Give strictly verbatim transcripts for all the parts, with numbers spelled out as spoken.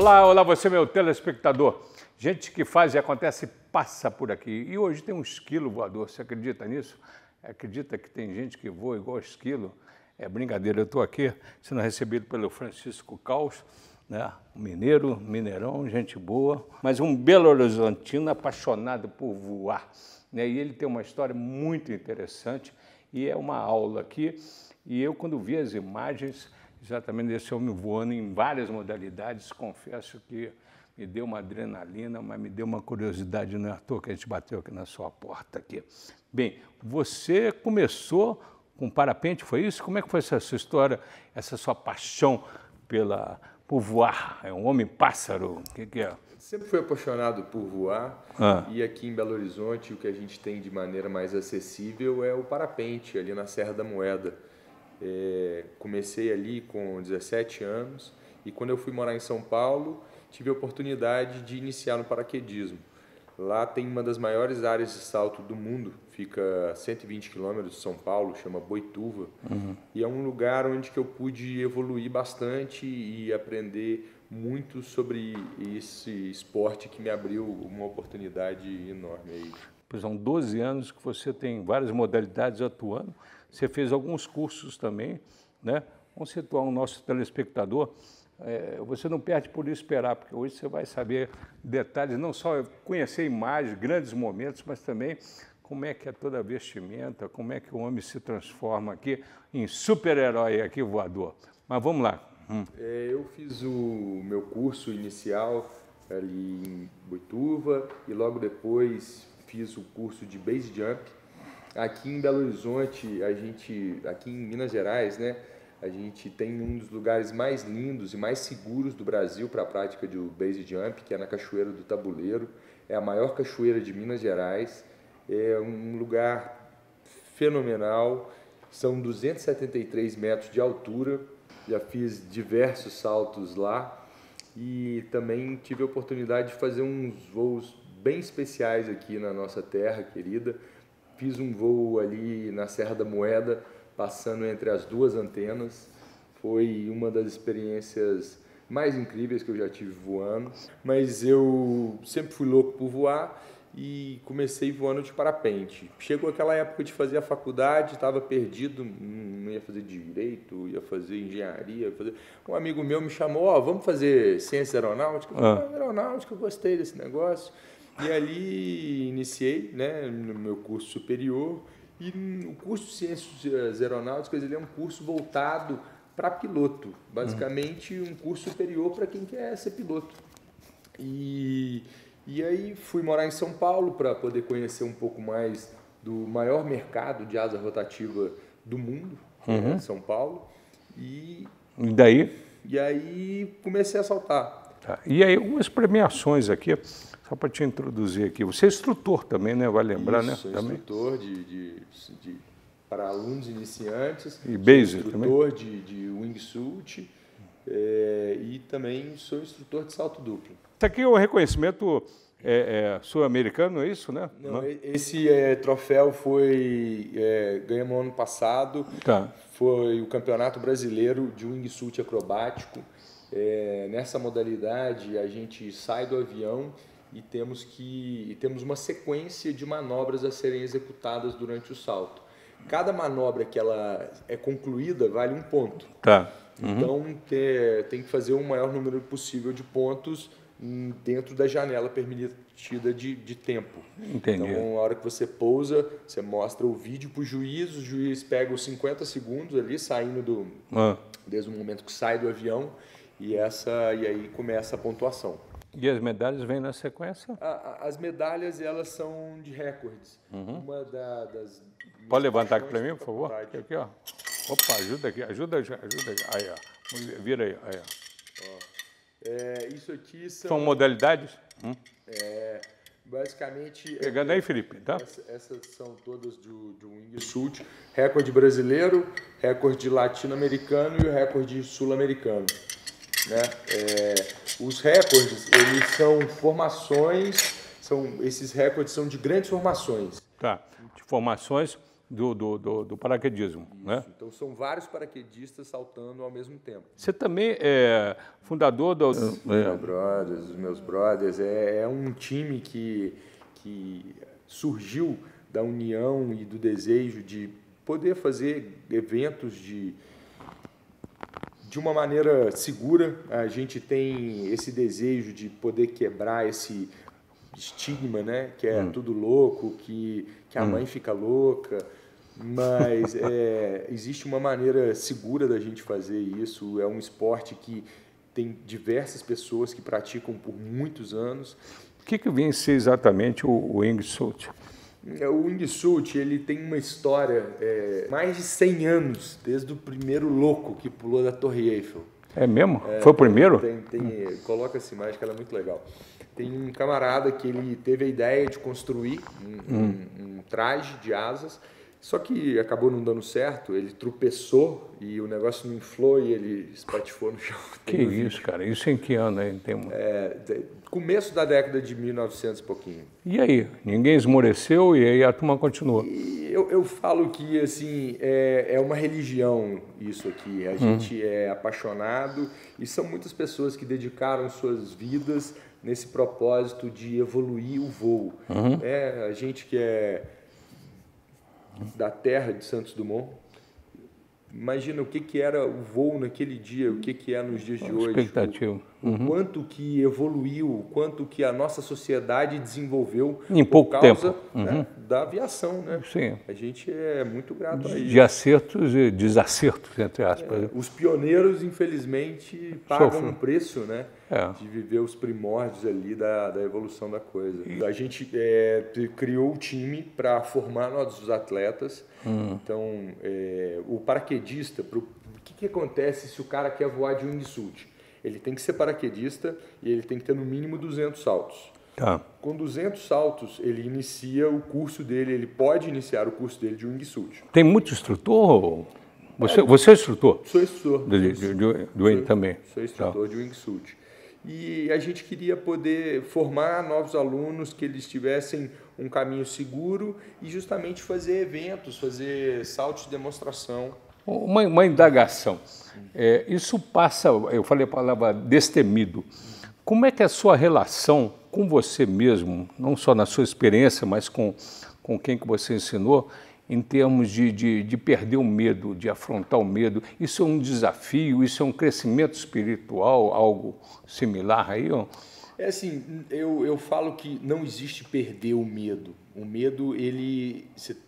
Olá, olá você, meu telespectador. Gente que faz e acontece passa por aqui. E hoje tem um esquilo voador, você acredita nisso? Acredita que tem gente que voa igual esquilo? É brincadeira, eu estou aqui sendo recebido pelo Francisco Caos, né? Um mineiro, mineirão, gente boa, mas um belo-horizontino apaixonado por voar, né? E ele tem uma história muito interessante e é uma aula aqui. E eu, quando vi as imagens exatamente desse homem voando em várias modalidades, confesso que me deu uma adrenalina, mas me deu uma curiosidade, não é à toa que a gente bateu aqui na sua porta aqui. Bem, você começou com parapente, foi isso? Como é que foi essa sua história, essa sua paixão pela, por voar? É um homem-pássaro? O que, que é? Sempre fui apaixonado por voar, ah. e aqui em Belo Horizonte o que a gente tem de maneira mais acessível é o parapente, ali na Serra da Moeda. É, comecei ali com dezessete anos e quando eu fui morar em São Paulo, tive a oportunidade de iniciar no paraquedismo. Lá tem uma das maiores áreas de salto do mundo, fica a cento e vinte quilômetros de São Paulo, chama Boituva, uhum. E é um lugar onde que eu pude evoluir bastante e aprender muito sobre esse esporte que me abriu uma oportunidade enorme aí. São doze anos que você tem várias modalidades atuando, você fez alguns cursos também, né? Vamos situar o nosso telespectador, é, você não perde por esperar, porque hoje você vai saber detalhes, não só conhecer imagens, grandes momentos, mas também como é que é toda a vestimenta, como é que o homem se transforma aqui em super-herói aqui voador. Mas vamos lá. Hum. É, eu fiz o meu curso inicial ali em Boituva e logo depois fiz o curso de base jump. Aqui em Belo Horizonte, a gente, aqui em Minas Gerais, né, a gente tem um dos lugares mais lindos e mais seguros do Brasil para a prática de base jump, que é na Cachoeira do Tabuleiro. É a maior cachoeira de Minas Gerais. É um lugar fenomenal. São duzentos e setenta e três metros de altura. Já fiz diversos saltos lá e também tive a oportunidade de fazer uns voos bem especiais aqui na nossa terra querida. Fiz um voo ali na Serra da Moeda, passando entre as duas antenas. Foi uma das experiências mais incríveis que eu já tive voando. Mas eu sempre fui louco por voar e comecei voando de parapente. Chegou aquela época de fazer a faculdade, estava perdido, não ia fazer direito, ia fazer engenharia. Ia fazer... Um amigo meu me chamou, ó, oh, vamos fazer ciência aeronáutica? Ah. Aeronáutica, eu gostei desse negócio. E ali iniciei, né, no meu curso superior, e o curso de Ciências Aeronáuticas ele é um curso voltado para piloto, basicamente um curso superior para quem quer ser piloto. E, e aí fui morar em São Paulo para poder conhecer um pouco mais do maior mercado de asa rotativa do mundo, uhum. É São Paulo, e, e daí? E aí comecei a saltar. Tá. E aí algumas premiações aqui, só para te introduzir aqui. Você é instrutor também, né? Vai lembrar, Isso, né? Sou instrutor de, de, de, para alunos iniciantes. E base instrutor também? de, de wingsuit é, e também sou instrutor de salto duplo. Isso aqui é um reconhecimento é, é, sul-americano, é isso, né? Não, Não? Esse é, troféu foi é, ganhamos ano passado. Tá. Foi o Campeonato Brasileiro de Wingsuit Acrobático. É, nessa modalidade a gente sai do avião e temos que e temos uma sequência de manobras a serem executadas durante o salto. Cada manobra que ela é concluída vale um ponto. Tá. Uhum. Então te, tem que fazer o maior número possível de pontos dentro da janela permitida de, de tempo. Entendi. Então, a hora que você pousa, você mostra o vídeo para o juiz, o juiz pega os cinquenta segundos ali, saindo do... Ah. Desde o momento que sai do avião, e, essa, e aí começa a pontuação. E as medalhas vêm na sequência? A, a, as medalhas, elas são de recordes. Uhum. Uma da, das... Pode levantar aqui para mim, por favor? Aqui, aqui, ó. Opa, ajuda aqui, ajuda, ajuda aqui. Aí, ó. Vira aí, aí, ó. ó. É, isso aqui são... São modalidades? Hum. É, basicamente... Pegando é, aí, Felipe, tá? Essa, essas são todas do, do wingsuit. Recorde brasileiro, recorde latino-americano e o recorde sul-americano. Né? É, os recordes, eles são formações, são, esses recordes são de grandes formações. Tá, de formações do, do, do, do paraquedismo, Isso. né? Então são vários paraquedistas saltando ao mesmo tempo. Você também é fundador do... Os meus brothers, os meus brothers, é, é um time que, que surgiu da união e do desejo de poder fazer eventos de, de uma maneira segura. A gente tem esse desejo de poder quebrar esse estigma, né? Que é hum. tudo louco, que, que a hum. mãe fica louca, mas é, existe uma maneira segura da gente fazer isso. É um esporte que tem diversas pessoas que praticam por muitos anos. O que, que vem ser exatamente o wingsuit? O wingsuit, ele tem uma história, é, mais de cem anos, desde o primeiro louco que pulou da Torre Eiffel. É mesmo? É, Foi o primeiro? Tem, tem, hum. Coloca essa imagem que ela é muito legal. Tem um camarada que ele teve a ideia de construir um, hum. um, um traje de asas, só que acabou não dando certo, ele tropeçou e o negócio não inflou e ele espatifou no chão. Que isso, cara? Isso em que ano aí? Tem uma... é, começo da década de mil e novecentos e pouquinho. E aí? Ninguém esmoreceu e aí a turma continuou? E eu, eu falo que assim, é, é uma religião isso aqui. A hum. gente é apaixonado e são muitas pessoas que dedicaram suas vidas nesse propósito de evoluir o voo. Uhum. É, a gente que é da terra de Santos Dumont, imagina o que, que era o voo naquele dia, o que, que é nos dias de hoje. Expectativa. Uhum. O quanto que evoluiu, o quanto que a nossa sociedade desenvolveu em pouco por causa, tempo. Uhum. né, da aviação. Né? Sim. A gente é muito grato a isso. De acertos e desacertos, entre aspas. É, os pioneiros, infelizmente, pagam Sofro. um preço, né? É. De viver os primórdios ali da, da evolução da coisa. E a gente é, criou o time para formar nossos atletas. Hum. Então, é, o paraquedista, pro, o que, que acontece se o cara quer voar de wingsuit? Ele tem que ser paraquedista e ele tem que ter no mínimo duzentos saltos. Tá. Com duzentos saltos, ele inicia o curso dele, ele pode iniciar o curso dele de wingsuit. Tem muito instrutor? Você é, você é instrutor? Sou instrutor. Do, do, do, do wing também? Sou instrutor tá. de wingsuit. E a gente queria poder formar novos alunos que eles tivessem um caminho seguro e justamente fazer eventos, fazer saltos de demonstração. Uma, uma indagação. É, isso passa, eu falei a palavra destemido. Como é que é a sua relação com você mesmo, não só na sua experiência, mas com, com quem que você ensinou, em termos de, de, de perder o medo, de afrontar o medo? Isso é um desafio, isso é um crescimento espiritual, algo similar aí? Ó? É assim, eu, eu falo que não existe perder o medo. O medo, ele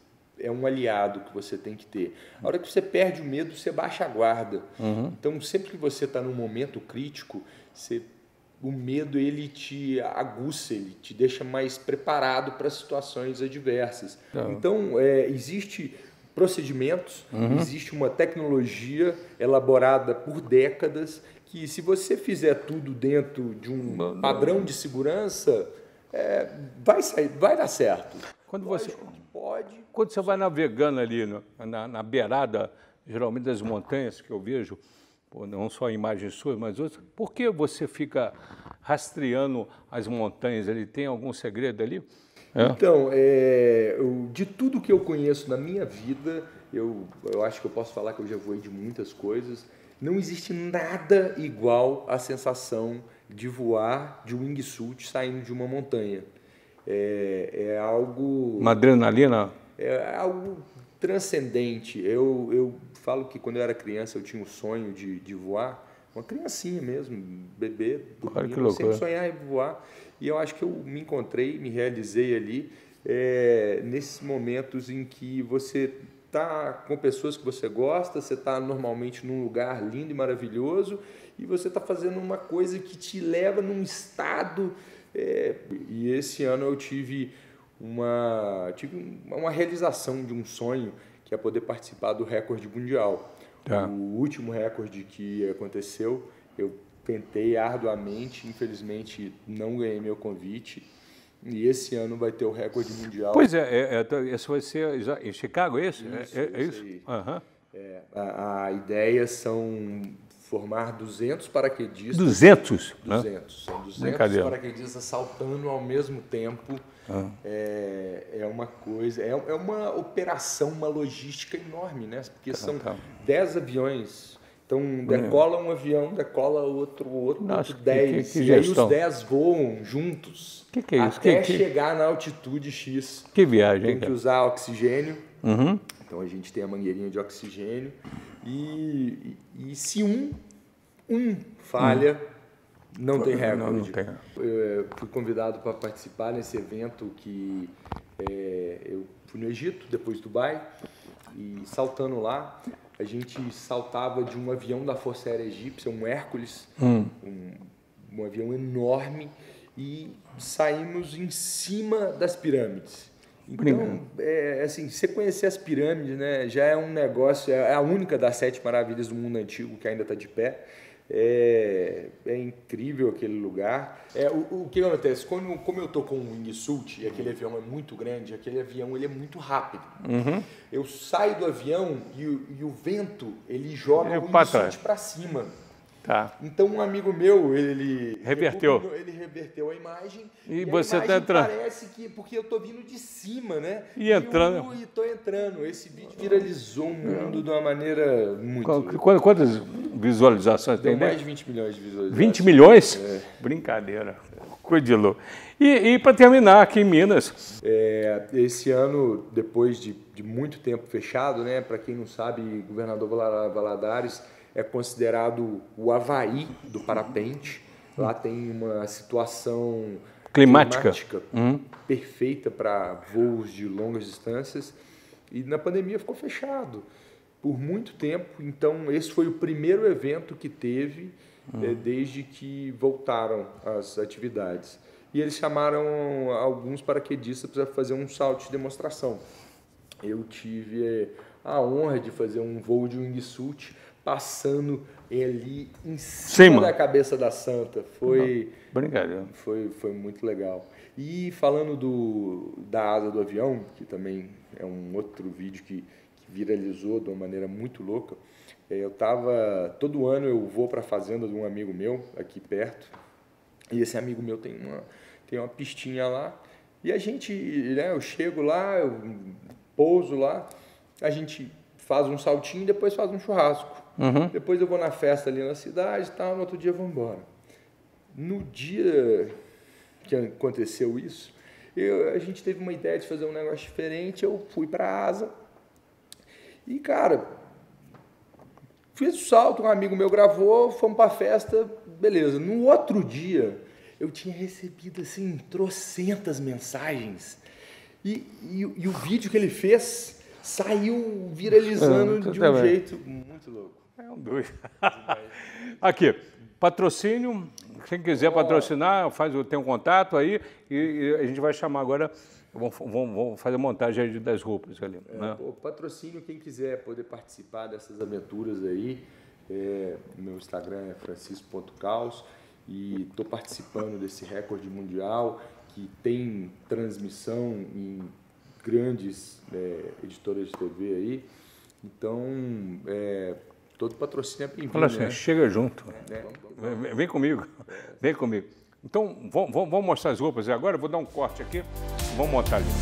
é um aliado que você tem que ter. A hora que você perde o medo, você baixa a guarda. Uhum. Então, sempre que você está num momento crítico, você, o medo ele te aguça, ele te deixa mais preparado para situações adversas. Uhum. Então, é, existe procedimentos, uhum. existe uma tecnologia elaborada por décadas que, se você fizer tudo dentro de um padrão de segurança, é, vai sair, vai dar certo. Quando você pode, quando você vai navegando ali no, na, na beirada, geralmente das montanhas que eu vejo, não só imagens suas, mas outras, por que você fica rastreando as montanhas? Ele tem algum segredo ali? É. Então, é, eu, de tudo que eu conheço na minha vida, eu, eu acho que eu posso falar que eu já voei de muitas coisas. Não existe nada igual à sensação de voar de wingsuit saindo de uma montanha. É, é algo... Uma adrenalina? É algo transcendente. Eu, eu falo que quando eu era criança eu tinha um sonho de, de voar, uma criancinha mesmo, bebê, claro, que eu loucura. sempre sonhava em voar. E eu acho que eu me encontrei, me realizei ali, é, nesses momentos em que você está com pessoas que você gosta, você está normalmente num lugar lindo e maravilhoso e você está fazendo uma coisa que te leva num estado... É, e esse ano eu tive uma, tive uma realização de um sonho, que é poder participar do recorde mundial. Tá. O último recorde que aconteceu, eu tentei arduamente, infelizmente não ganhei meu convite. E esse ano vai ter o recorde mundial. Pois é, é, é esse vai ser em Chicago, é isso? Isso, é, é isso? isso? Uhum. É, a, a ideia são formar duzentos paraquedistas. duzentos? duzentos. São duzentos paraquedistas saltando ao mesmo tempo Ah. É, é uma coisa, é, é uma operação, uma logística enorme, né? Porque tá, são tá. dez aviões. Então, decola um avião, decola outro, outro, Nossa, outro dez. Que, que, que e aí os dez voam juntos que que é isso? até que, chegar que... na altitude X. Que viagem, Tem que cara. usar oxigênio. Uhum. Então, a gente tem a mangueirinha de oxigênio. E, e, e se um, um falha, hum. não tem recorde. Não, não tem. Eu fui convidado para participar nesse evento que é, eu fui no Egito, depois Dubai, e saltando lá, a gente saltava de um avião da Força Aérea Egípcia, um Hércules, hum. um, um avião enorme, e saímos em cima das pirâmides. Então, é, assim, você conhecer as pirâmides, né, já é um negócio, é a única das sete maravilhas do mundo antigo que ainda está de pé. É, é incrível aquele lugar. É, o, o que acontece? Quando, como eu estou com um wingsuit e aquele avião é muito grande, aquele avião ele é muito rápido. Uhum. Eu saio do avião e, o, e o vento ele joga o wingsuit para cima. Tá. Então um amigo meu, ele reverteu, ele reverteu a imagem e, e você a imagem tá entrando. Parece que porque eu tô vindo de cima, né? E entrando. E, eu, e tô entrando. Esse vídeo viralizou o mundo de uma maneira muito. Quantas, quantas visualizações Deu tem? Mais de vinte milhões de visualizações. vinte milhões? É. Brincadeira. Coisa de louco. E, e para terminar, aqui em Minas. É, esse ano, depois de, de muito tempo fechado, né? Para quem não sabe, Governador Valadares é considerado o Havaí do parapente. Lá tem uma situação climática, climática uhum. perfeita para voos de longas distâncias. E na pandemia ficou fechado por muito tempo. Então, esse foi o primeiro evento que teve uhum. é, desde que voltaram as atividades. E eles chamaram alguns paraquedistas para fazer um salto de demonstração. Eu tive é, a honra de fazer um voo de wingsuit passando ali em cima, cima da cabeça da Santa. Foi, Brincadeira. Foi, foi muito legal. E falando do, da asa do avião, que também é um outro vídeo que, que viralizou de uma maneira muito louca, eu tava, todo ano eu vou para a fazenda de um amigo meu, aqui perto, e esse amigo meu tem uma, tem uma pistinha lá, e a gente, né, eu chego lá, eu pouso lá, a gente faz um saltinho e depois faz um churrasco. Uhum. Depois eu vou na festa ali na cidade e tal, no outro dia eu vou embora. No dia que aconteceu isso, eu, a gente teve uma ideia de fazer um negócio diferente, eu fui para a asa e, cara, fiz o salto, um amigo meu gravou, fomos para a festa, beleza. No outro dia, eu tinha recebido, assim, trocentas mensagens e, e, e o vídeo que ele fez saiu viralizando de um jeito muito louco. É um doido. Aqui, patrocínio, quem quiser patrocinar, faz, tem um contato aí e, e a gente vai chamar agora, vamos, vamos, vamos fazer a montagem das roupas ali. É, né? O patrocínio, quem quiser poder participar dessas aventuras aí, é, meu Instagram é francisco ponto caos e estou participando desse recorde mundial que tem transmissão em grandes é, editoras de T V aí, então é, todo patrocínio é bem-vindo. Fala assim, né? Chega junto, é, vem, vem comigo, vem comigo. Então vamos, vamos mostrar as roupas agora, eu vou dar um corte aqui, vamos montar ali.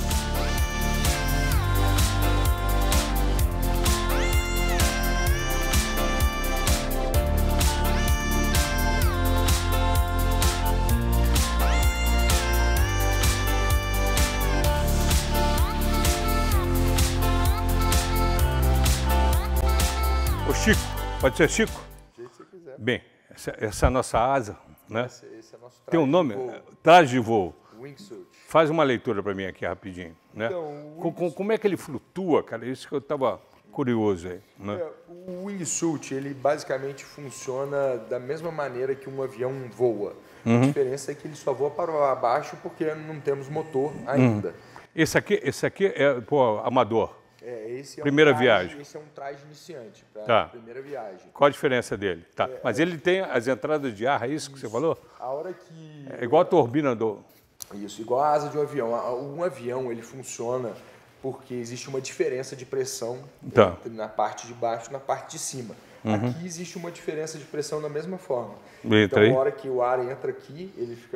Chico, pode ser Chico? Do jeito que você quiser. Bem, essa, essa é a nossa asa, né? Esse, esse é nosso traje Tem um nome? de voo. Traje de voo. Wingsuit. Faz uma leitura para mim aqui rapidinho, né? Então, com, com, como é que ele flutua, cara? Isso que eu estava curioso aí, né? É, o wingsuit, ele basicamente funciona da mesma maneira que um avião voa. Uhum. A diferença é que ele só voa para baixo porque não temos motor ainda. Uhum. Esse aqui, esse aqui é, pô, amador. É, esse é primeira um traje, viagem. Esse é um traje iniciante para tá. a primeira viagem. Qual a diferença dele? Tá. É, Mas é... ele tem as entradas de ar, é isso, isso que você falou? A hora que... É igual a turbina do... Isso, igual a asa de um avião. Um avião, ele funciona porque existe uma diferença de pressão tá. entre na parte de baixo e na parte de cima. Uhum. Aqui existe uma diferença de pressão da mesma forma. Entra então, aí. a hora que o ar entra aqui, ele fica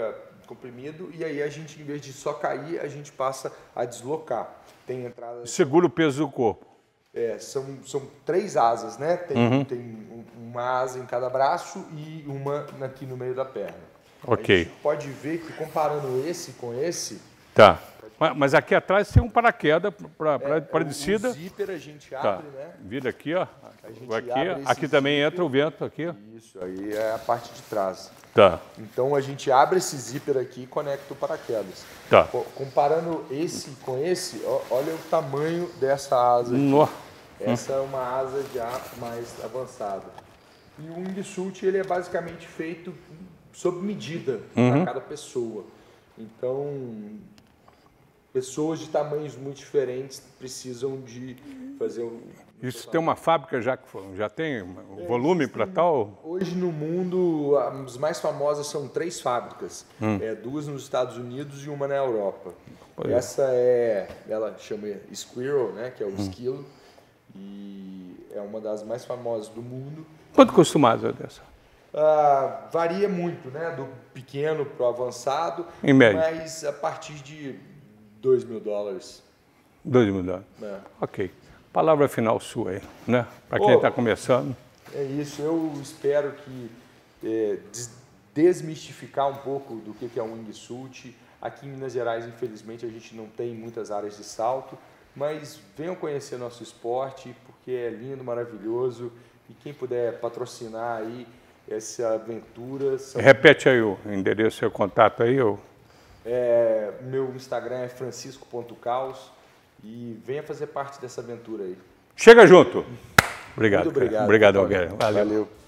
comprimido, e aí a gente, em vez de só cair, a gente passa a deslocar. Tem entrada... Segura o peso do corpo. É, são, são três asas, né? Tem, uhum. tem um, uma asa em cada braço e uma aqui no meio da perna. Ok. A gente pode ver que comparando esse com esse... Tá. Mas aqui atrás tem um paraquedas para é, descida. O zíper a gente tá. abre, né? Vira aqui, ó. Aqui, abre aqui também zíper. entra o vento aqui. Isso, aí é a parte de trás. Tá. Então a gente abre esse zíper aqui e conecta o paraquedas. Tá. Comparando esse com esse, ó, olha o tamanho dessa asa aqui. No. Essa hum. é uma asa já mais avançada. E o wingsuit ele é basicamente feito sob medida uhum. para cada pessoa. Então, pessoas de tamanhos muito diferentes precisam de fazer um... Isso tem uma fábrica já que já tem um volume é, para tal? Hoje no mundo, as mais famosas são três fábricas. Hum. É, duas nos Estados Unidos e uma na Europa. Pois Essa é, ela chama Squirrel, né, que é o hum. esquilo. E é uma das mais famosas do mundo. Quanto custa uma asa dessa? Ah, varia muito, né? Do pequeno para o avançado. Em média? Mas a partir de dois mil dólares. dois mil dólares? É. Ok. Palavra final sua aí, né? Para quem está começando. É isso. Eu espero que é, desmistificar um pouco do que é um wingsuit. Aqui em Minas Gerais, infelizmente, a gente não tem muitas áreas de salto. Mas venham conhecer nosso esporte, porque é lindo, maravilhoso. E quem puder patrocinar aí essa aventura... São... Repete aí o endereço e o contato aí. Eu... É, meu Instagram é francisco ponto caos e venha fazer parte dessa aventura aí. Chega junto! Obrigado. Muito obrigado. Obrigado, Alguério. Valeu. Valeu.